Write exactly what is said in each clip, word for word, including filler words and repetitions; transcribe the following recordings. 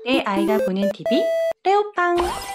내 아이가 보는 티비 레오빵.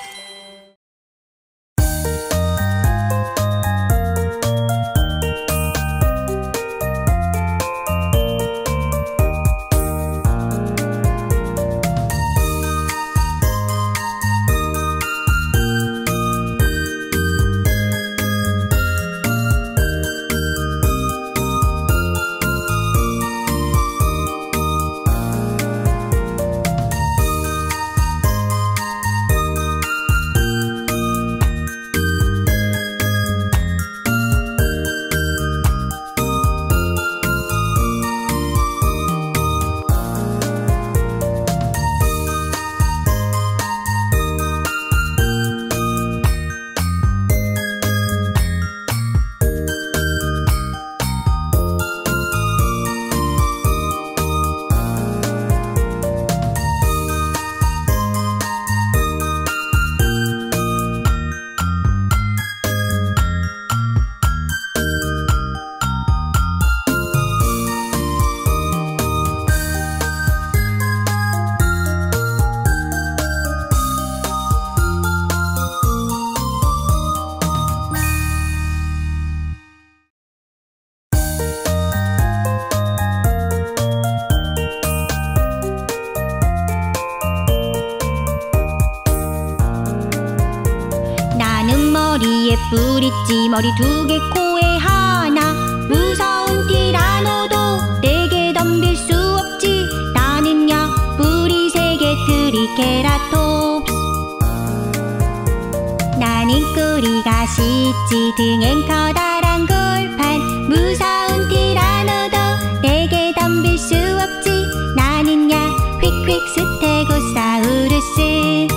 머리에 뿔 있지 머리 두 개 코에 하나 무서운 티라노도 내게 덤빌 수 없지 나는야 뿔이 세 개 트리케라톱스 나는 꼬리가 쉽지 등엔 커다란 골판 무서운 티라노도 내게 덤빌 수 없지 나는야 휙휙 스테고사우루스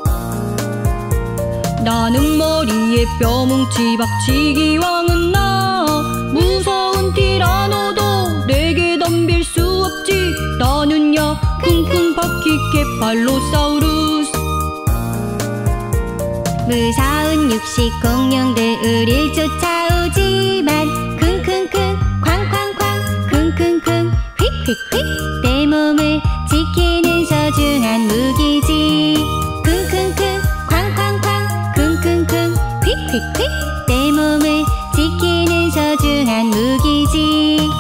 나는 머리에 뼈뭉치 박치기 왕은 나 무서운 티라노도 내게 덤빌 수 없지 나는야 킁킁 바퀴 케팔로사우루스 무서운 육식 공룡들 우릴 쫓아오지만 킁킁킁 쾅쾅쾅 킁킁킁 휙휙휙 내 몸을 지키는 소중한 무기지 킁킁킁 쿵쿵쿵 휙휙휙 내 몸을 지키는 소중한 무기지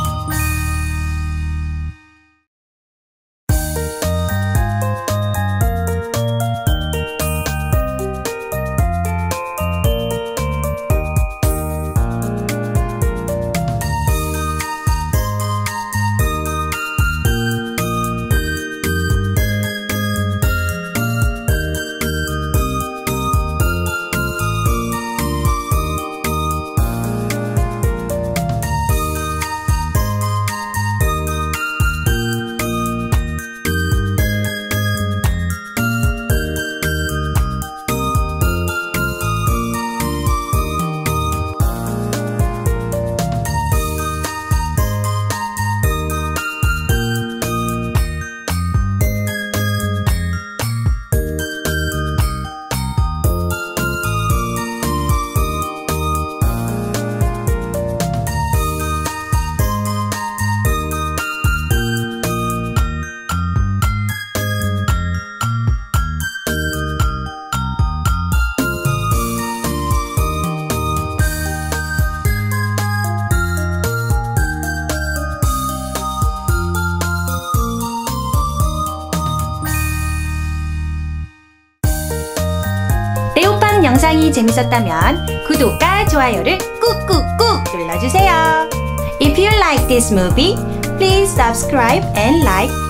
레오빵 영상이 재밌었다면 구독과 좋아요를 꾹꾹꾹 눌러주세요. If you like this movie, please subscribe and like